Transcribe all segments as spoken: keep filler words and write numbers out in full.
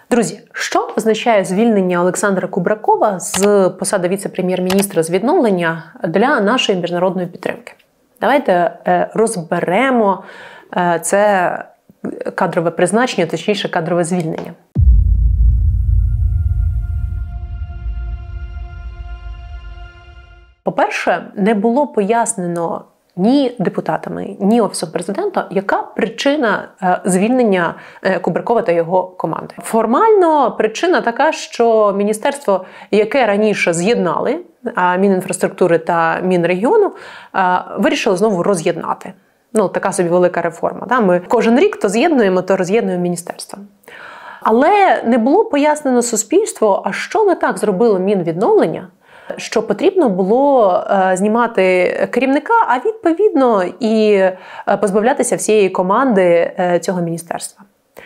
Друзі, що означає звільнення Олександра Кубракова з посади віце-прем'єр-міністра з відновлення для нашої міжнародної підтримки? Давайте розберемо це кадрове призначення, точніше кадрове звільнення. По-перше, не було пояснено ні депутатами, ні Офісом Президента, яка причина звільнення Кубракова та його команди. Формально причина така, що міністерство, яке раніше з'єднали, Мінінфраструктури та Мінрегіону, вирішили знову роз'єднати. Ну, така собі велика реформа. Да? Ми кожен рік то з'єднуємо, то роз'єднуємо міністерство. Але не було пояснено суспільству, а що не так зробило Мінвідновлення, що потрібно було е, знімати керівника, а відповідно і е, позбавлятися всієї команди е, цього міністерства.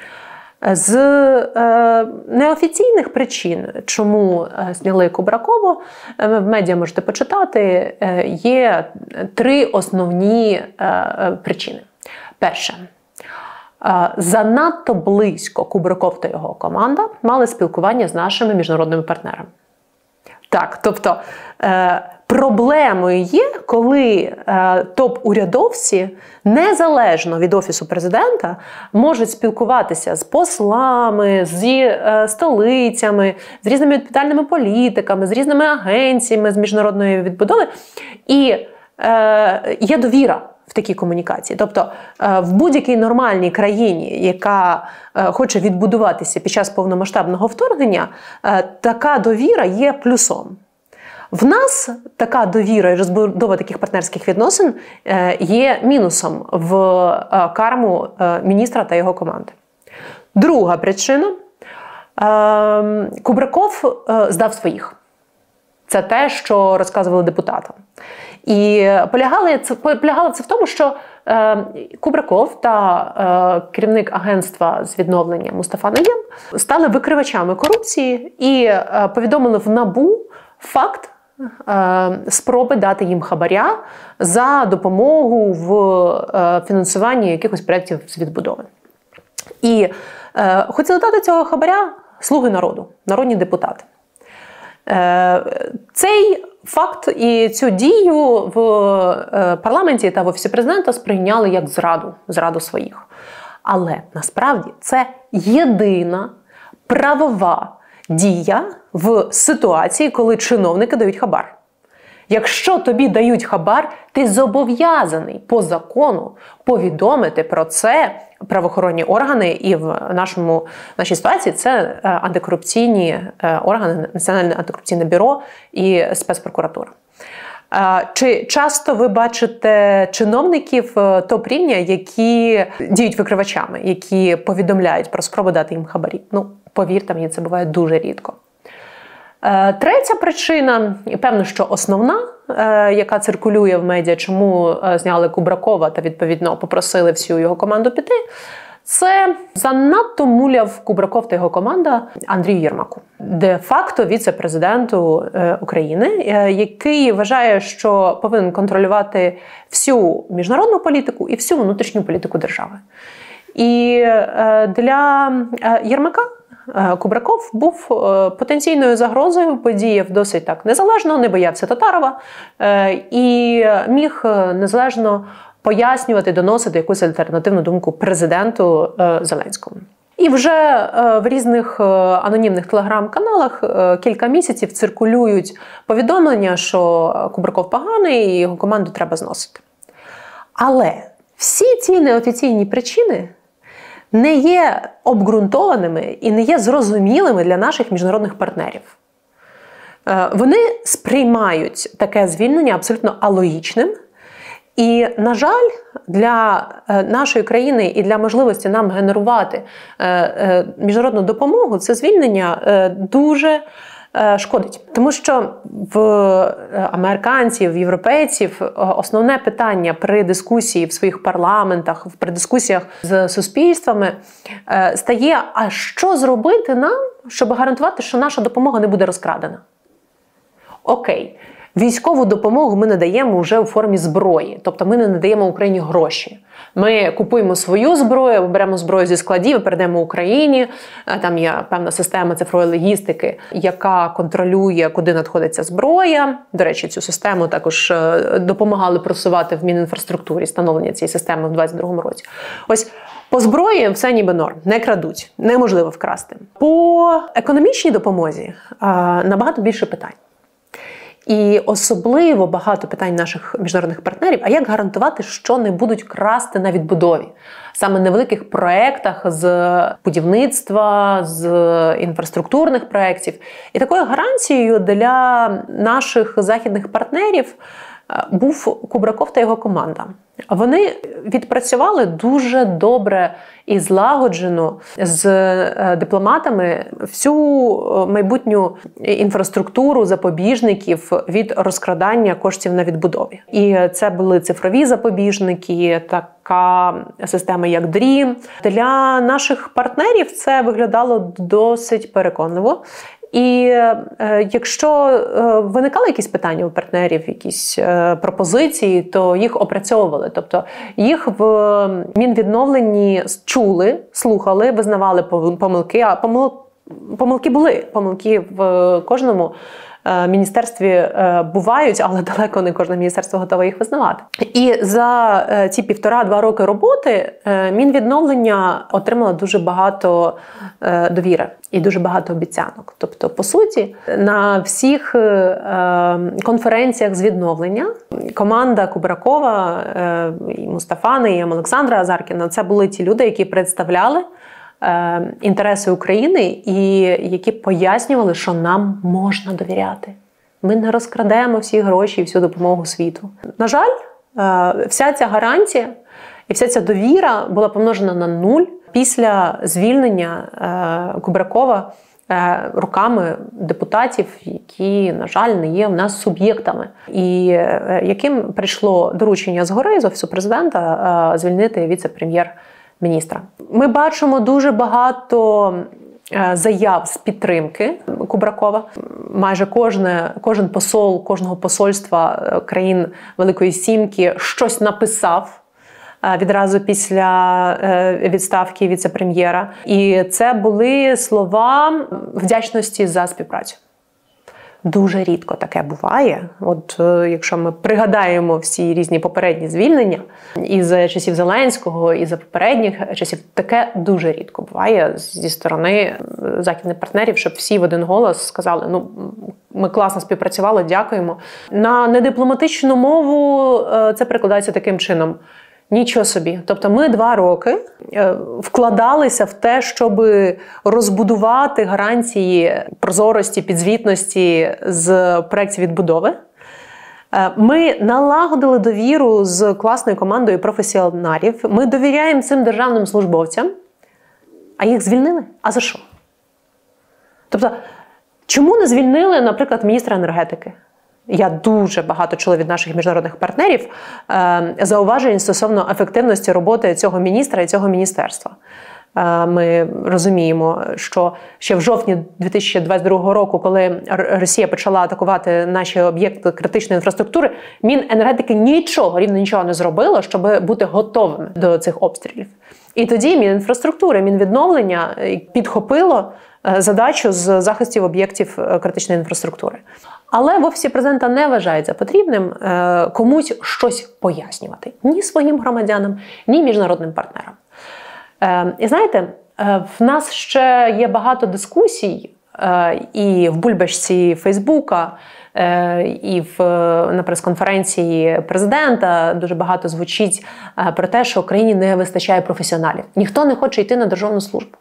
З е, неофіційних причин, чому е, зняли Кубракова, е, в медіа можете почитати, е, є три основні е, причини. Перше. Е, занадто близько Кубраков та його команда мали спілкування з нашими міжнародними партнерами. Так, тобто е, проблемою є, коли е, топ-урядовці, незалежно від Офісу Президента, можуть спілкуватися з послами, зі е, столицями, з різними відповідальними політиками, з різними агенціями з міжнародної відбудови. І е, є довіра в такій комунікації. Тобто е, в будь-якій нормальній країні, яка е, хоче відбудуватися під час повномасштабного вторгнення, е, така довіра є плюсом. В нас така довіра і розбудова таких партнерських відносин е, є мінусом в е, карму е, міністра та його команди. Друга причина. Е, Кубраков е, здав своїх. Це те, що розказували депутатам. І полягало це, полягало це в тому, що е, Кубраков та е, керівник агентства з відновлення Мустафа Найєм стали викривачами корупції і е, повідомили в НАБУ факт е, спроби дати їм хабаря за допомогу в е, фінансуванні якихось проєктів з відбудови. І е, хотіли дати цього хабаря слуги народу, народні депутати. Е, цей факт і цю дію в парламенті та в Офісі Президента сприйняли як зраду, зраду своїх. Але насправді це єдина правова дія в ситуації, коли чиновники дають хабар. Якщо тобі дають хабар, ти зобов'язаний по закону повідомити про це правоохоронні органи, і в нашому, нашій ситуації це антикорупційні органи, Національне антикорупційне бюро і спецпрокуратура. Чи часто ви бачите чиновників топ-рівня, які діють викривачами, які повідомляють про спробу дати їм хабарі? Ну, повірте мені, це буває дуже рідко. Третя причина, і певно, що основна, яка циркулює в медіа, чому зняли Кубракова та, відповідно, попросили всю його команду піти, це занадто муляв Кубраков та його команда Андрію Єрмаку, де-факто віце-президенту України, який вважає, що повинен контролювати всю міжнародну політику і всю внутрішню політику держави. І для Єрмака Кубраков був потенційною загрозою, подіяв досить так незалежно, не боявся Татарова і міг незалежно пояснювати, доносити якусь альтернативну думку президенту Зеленському. І вже в різних анонімних телеграм-каналах кілька місяців циркулюють повідомлення, що Кубраков поганий і його команду треба зносити. Але всі ці неофіційні причини не є обґрунтованими і не є зрозумілими для наших міжнародних партнерів. Вони сприймають таке звільнення абсолютно алогічним. І, на жаль, для нашої країни і для можливості нам генерувати міжнародну допомогу це звільнення дуже шкодить. Тому що в американців, в європейців основне питання при дискусії в своїх парламентах, при дискусіях з суспільствами стає, а що зробити нам, щоб гарантувати, що наша допомога не буде розкрадена? Окей. Військову допомогу ми надаємо вже у формі зброї, тобто ми не надаємо Україні гроші. Ми купуємо свою зброю, беремо зброю зі складів і передаємо Україні. Там є певна система цифрової логістики, яка контролює, куди надходиться зброя. До речі, цю систему також допомагали просувати в Мінінфраструктурі, встановлення цієї системи в двадцять другому році. Ось по зброї все ніби норм, не крадуть, неможливо вкрасти. По економічній допомозі набагато більше питань. І особливо багато питань наших міжнародних партнерів, а як гарантувати, що не будуть красти на відбудові? Саме на великих проєктах з будівництва, з інфраструктурних проєктів. І такою гарантією для наших західних партнерів був Кубраков та його команда. Вони відпрацювали дуже добре і злагоджено з дипломатами всю майбутню інфраструктуру запобіжників від розкрадання коштів на відбудові. І це були цифрові запобіжники, така система як дрім. Для наших партнерів це виглядало досить переконливо. І е, якщо е, виникали якісь питання у партнерів, якісь е, пропозиції, то їх опрацьовували. Тобто їх в Мінвідновленні чули, слухали, визнавали помилки, а помил... помилки були. Помилки в кожному е, міністерстві е, бувають, але далеко не кожне міністерство готове їх визнавати. І за е, ці півтора-два роки роботи е, Мінвідновлення отримало дуже багато е, довіри. І дуже багато обіцянок. Тобто, по суті, на всіх е, конференціях з відновлення команда Кубракова, е, і Мустафани, і Олександра Азаркіна – це були ті люди, які представляли е, інтереси України і які пояснювали, що нам можна довіряти. Ми не розкрадемо всі гроші і всю допомогу світу. На жаль, е, вся ця гарантія і вся ця довіра була помножена на нуль після звільнення е, Кубракова е, руками депутатів, які, на жаль, не є в нас суб'єктами. І е, яким прийшло доручення згори з Офісу Президента е, звільнити віце-прем'єр-міністра. Ми бачимо дуже багато е, заяв з підтримки Кубракова. Майже кожне, кожен посол кожного посольства країн Великої Сімки щось написав відразу після відставки віце-прем'єра. І це були слова вдячності за співпрацю. Дуже рідко таке буває. От якщо ми пригадаємо всі різні попередні звільнення і за часів Зеленського, і за попередніх часів, таке дуже рідко буває зі сторони західних партнерів, щоб всі в один голос сказали: ну, ми класно співпрацювали, дякуємо. На недипломатичну мову це перекладається таким чином: нічого собі. Тобто ми два роки вкладалися в те, щоб розбудувати гарантії прозорості, підзвітності з проєктів відбудови. Ми налагодили довіру з класною командою професіоналів. Ми довіряємо цим державним службовцям, а їх звільнили? А за що? Тобто, чому не звільнили, наприклад, міністра енергетики? Я дуже багато чула від наших міжнародних партнерів е, зауважень стосовно ефективності роботи цього міністра і цього міністерства. Е, ми розуміємо, що ще в жовтні дві тисячі двадцять другого року, коли Росія почала атакувати наші об'єкти критичної інфраструктури, Міненергетики нічого, рівно нічого не зробило, щоб бути готовими до цих обстрілів. І тоді Мінінфраструктури, Мінвідновлення підхопило задачу з захистів об'єктів критичної інфраструктури. Але в Офісі Президента не вважається потрібним е, комусь щось пояснювати. Ні своїм громадянам, ні міжнародним партнерам. Е, і знаєте, е, в нас ще є багато дискусій е, і в бульбашці Фейсбука, е, і в, на прес-конференції президента дуже багато звучить е, про те, що Україні не вистачає професіоналів. Ніхто не хоче йти на державну службу.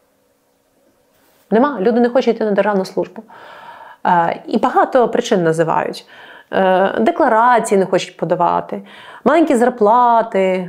Нема, люди не хочуть йти на державну службу. І багато причин називають. Декларації не хочуть подавати, маленькі зарплати,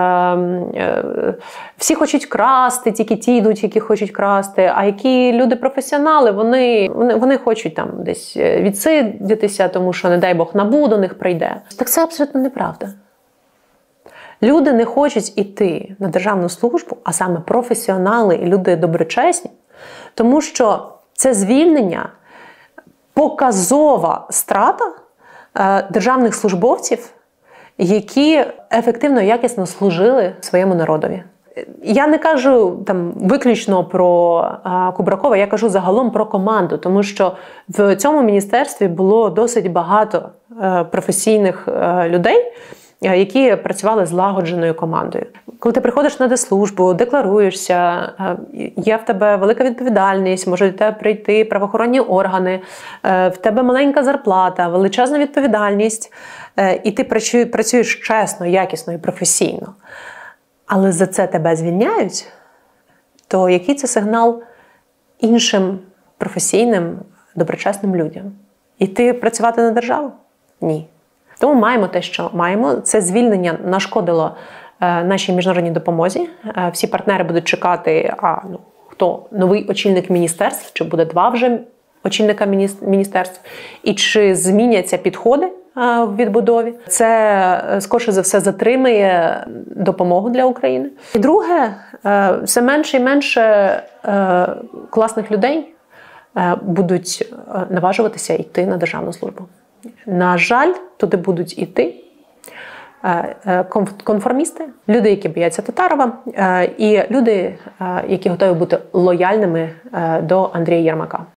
всі хочуть красти, тільки ті йдуть, які хочуть красти, а які люди-професіонали, вони, вони, вони хочуть там десь відсидітися, тому що, не дай Бог, НАБУ до них прийде. Так це абсолютно неправда. Люди не хочуть іти на державну службу, а саме професіонали і люди доброчесні, тому що це звільнення – показова страта державних службовців, які ефективно і якісно служили своєму народові. Я не кажу там виключно про а, Кубракова, я кажу загалом про команду, тому що в цьому міністерстві було досить багато а, професійних а, людей, а, які працювали злагодженою командою. Коли ти приходиш на десслужбу, декларуєшся, а, є в тебе велика відповідальність, можуть до тебе прийти правоохоронні органи, а, в тебе маленька зарплата, величезна відповідальність, а, і ти працюєш, працюєш чесно, якісно і професійно. Але за це тебе звільняють, то який це сигнал іншим професійним, доброчесним людям? Іти працювати на державу? Ні. Тому маємо те, що маємо. Це звільнення нашкодило е, нашій міжнародній допомозі. Е, всі партнери будуть чекати, а ну, хто новий очільник міністерств, чи буде два вже очільника міністерств, і чи зміняться підходи в відбудові. Це, скоріше за все, затримає допомогу для України. І друге, все менше і менше класних людей будуть наважуватися йти на державну службу. На жаль, туди будуть йти конформісти, люди, які бояться Татарова, і люди, які готові бути лояльними до Андрія Єрмака.